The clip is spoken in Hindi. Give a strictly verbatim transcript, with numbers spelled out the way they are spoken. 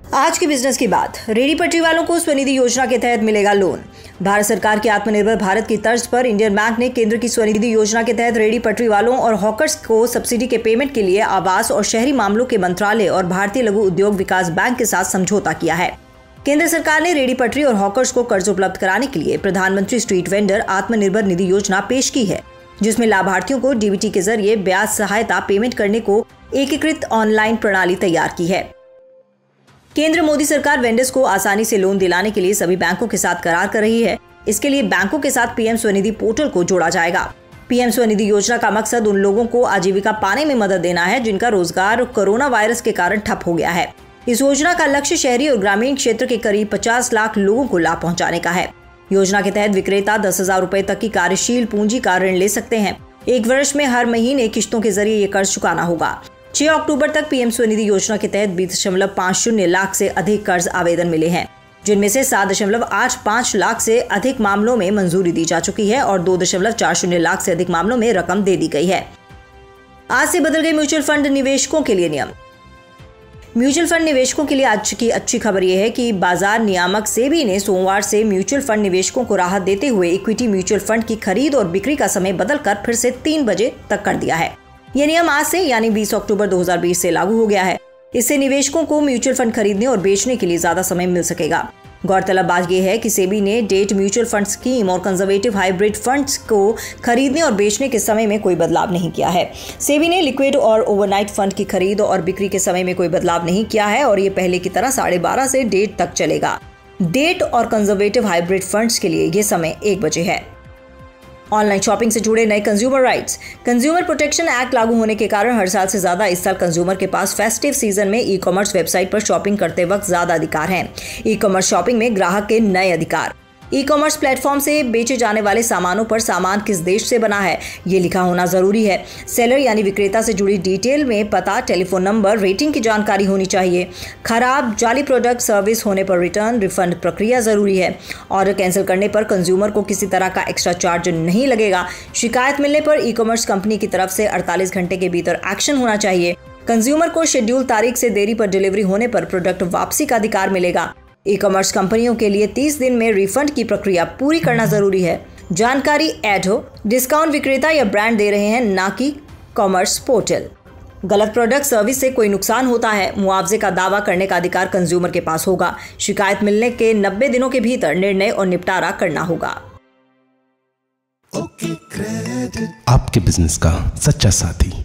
आज की बिजनेस की बात। रेहड़ी पटरी वालों को स्वनिधि योजना के तहत मिलेगा लोन। भारत सरकार की आत्मनिर्भर भारत की तर्ज पर इंडियन बैंक ने केंद्र की स्वनिधि योजना के तहत रेहड़ी पटरी वालों और हॉकर्स को सब्सिडी के पेमेंट के लिए आवास और शहरी मामलों के मंत्रालय और भारतीय लघु उद्योग विकास बैंक के साथ समझौता किया है। केंद्र सरकार ने रेहड़ी पटरी और हॉकर्स को कर्ज उपलब्ध कराने के लिए प्रधानमंत्री स्ट्रीट वेंडर आत्मनिर्भर निधि योजना पेश की है, जिसमें लाभार्थियों को डीबीटी के जरिए ब्याज सहायता पेमेंट करने को एकीकृत ऑनलाइन प्रणाली तैयार की है। केंद्र मोदी सरकार वेंडर्स को आसानी से लोन दिलाने के लिए सभी बैंकों के साथ करार कर रही है। इसके लिए बैंकों के साथ पीएम स्वनिधि पोर्टल को जोड़ा जाएगा। पीएम स्वनिधि योजना का मकसद उन लोगों को आजीविका पाने में मदद देना है जिनका रोजगार कोरोना वायरस के कारण ठप हो गया है। इस योजना का लक्ष्य शहरी और ग्रामीण क्षेत्र के करीब पचास लाख लोगों को लाभ पहुंचाने का है। योजना के तहत विक्रेता दस हजार रुपए तक की कार्यशील पूंजी का ऋण ले सकते हैं। एक वर्ष में हर महीने किश्तों के जरिए ये कर्ज चुकाना होगा। छह अक्टूबर तक पीएम स्वनिधि योजना के तहत बीस दशमलव पाँच शून्य लाख से अधिक कर्ज आवेदन मिले हैं, जिनमें से सात दशमलव आठ पाँच लाख से अधिक मामलों में मंजूरी दी जा चुकी है और दो दशमलव चार शून्य लाख से अधिक मामलों में रकम दे दी गई है। आज से बदल गए म्यूचुअल फंड निवेशकों के लिए नियम। म्यूचुअल फंड निवेशकों के लिए आज की अच्छी खबर यह है कि बाजार नियामक सेबी ने सोमवार से म्यूचुअल फंड निवेशकों को राहत देते हुए इक्विटी म्यूचुअल फंड की खरीद और बिक्री का समय बदलकर फिर से तीन बजे तक कर दिया है। यह नियम आज से यानी बीस अक्टूबर दो हज़ार बीस से लागू हो गया है। इससे निवेशकों को म्यूचुअल फंड खरीदने और बेचने के लिए ज्यादा समय मिल सकेगा। गौरतलब बात यह है कि सेबी ने डेट म्यूचुअल फंड स्कीम और कंजर्वेटिव हाइब्रिड फंड्स को खरीदने और बेचने के समय में कोई बदलाव नहीं किया है। सेबी ने लिक्विड और ओवरनाइट फंड की खरीद और बिक्री के समय में कोई बदलाव नहीं किया है और ये पहले की तरह साढ़े बारह से डेट तक चलेगा। डेट और कंजर्वेटिव हाइब्रिड फंड्स के लिए ये समय एक बजे है। ऑनलाइन शॉपिंग से जुड़े नए consumer rights. Consumer protection act लागू होने के कारण हर साल से ज्यादा इस साल कंज्यूमर के पास फेस्टिव सीजन में ई कॉमर्स वेबसाइट पर शॉपिंग करते वक्त ज्यादा अधिकार हैं। ई कॉमर्स शॉपिंग में ग्राहक के नए अधिकार। ई कॉमर्स प्लेटफॉर्म से बेचे जाने वाले सामानों पर सामान किस देश से बना है ये लिखा होना जरूरी है। सेलर यानी विक्रेता से जुड़ी डिटेल में पता, टेलीफोन नंबर, रेटिंग की जानकारी होनी चाहिए। खराब जाली प्रोडक्ट सर्विस होने पर रिटर्न रिफंड प्रक्रिया जरूरी है। ऑर्डर कैंसिल करने पर कंज्यूमर को किसी तरह का एक्स्ट्रा चार्ज नहीं लगेगा। शिकायत मिलने पर ई कॉमर्स कंपनी की तरफ से अड़तालीस घंटे के भीतर एक्शन होना चाहिए। कंज्यूमर को शेड्यूल तारीख से देरी पर डिलीवरी होने पर प्रोडक्ट वापसी का अधिकार मिलेगा। ई कॉमर्स कंपनियों के लिए तीस दिन में रिफंड की प्रक्रिया पूरी करना जरूरी है। जानकारी ऐड हो। डिस्काउंट विक्रेता या ब्रांड दे रहे हैं, ना कि कॉमर्स पोर्टल। गलत प्रोडक्ट सर्विस से कोई नुकसान होता है, मुआवजे का दावा करने का अधिकार कंज्यूमर के पास होगा। शिकायत मिलने के नब्बे दिनों के भीतर निर्णय और निपटारा करना होगा। आपके बिजनेस का सच्चा साथी।